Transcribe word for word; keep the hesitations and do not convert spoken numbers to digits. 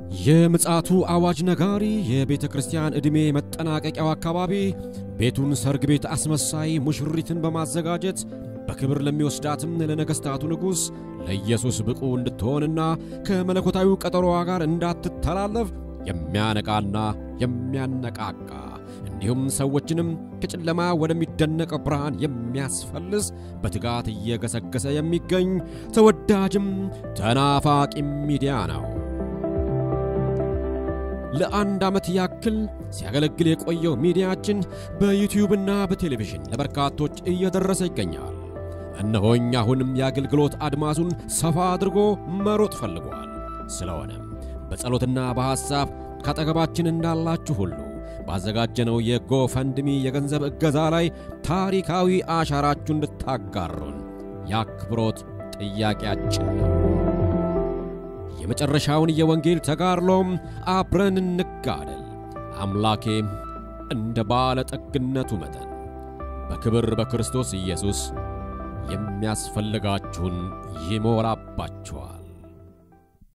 የምጽአቱ አዋጅ ነጋሪ የቤተ ክርስቲያን እድሜ መጠናቀቂያው አካባቢ ቤቱን ሰርግ ቤት አስመሳይ ሙሽሪትን በማዘጋጀት በክብር ለሚወስዳትም ለነገስታቱ ንጉስ ለኢየሱስ ብቁ እንድትሆንና ከመለኮታዊ ቀጠሮዋ ጋር እንዳትተላለፍ የሚያነቃና የሚያነቃቃ እንዲሁም ሰዎችንም ከጨለማ ወደሚደነቅ ብርሃን የሚያስፈልስ በትጋት እየገሰገሰ የሚገኝ ተወዳጅም ተናፋቂ ሚዲያ ነው። ለአንድ ዓመት ያክል ሲያገለግል የቆየው ሚዲያችን በዩቲዩብ እና በቴሌቪዥን ለበርካቶች እየደረሰ ይገኛል። እነሆኛ አሁንም የአገልግሎት አድማሱን ሰፋ አድርጎ መሮጥ ፈልጓል። ስለሆነም በጸሎትና በሐሳብ ካጠገባችን እንዳላችሁ ሁሉ ባዘጋጀነው የጎፈንድሚ የገንዘብ እገዛ ላይ ታሪካዊ አሻራችሁን እንድታጋሩን የአክብሮት ጥያቄያችን ነው። የመጨረሻውን የወንጌል ተጋድሎም አብረን እንጋደል። አምላኬ እንደ ባለ ጠግነቱ መጠን በክብር በክርስቶስ ኢየሱስ የሚያስፈልጋችሁን ይሞላባችኋል።